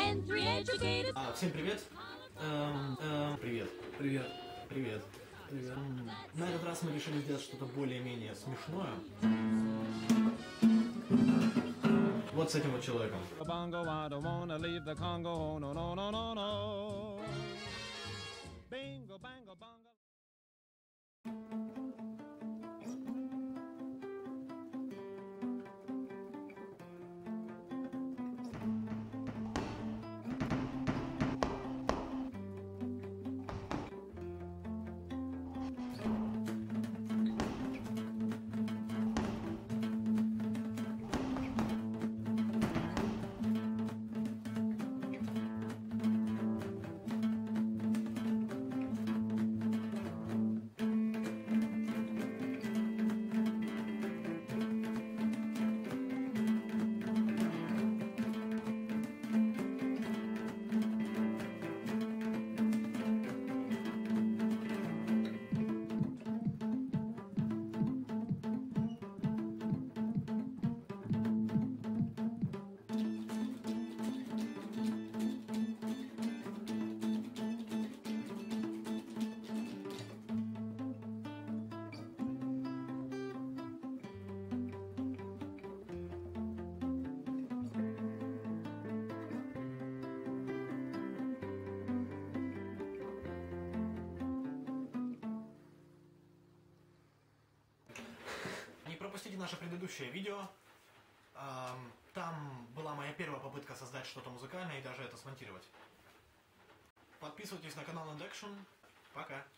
Всем привет. Привет. Привет. Привет. Привет. На этот раз мы решили сделать что-то более-менее смешное. Вот с этим вот человеком. Не пропустите наше предыдущее видео. Там была моя первая попытка создать что-то музыкальное и даже это смонтировать. Подписывайтесь на канал And Action. Пока.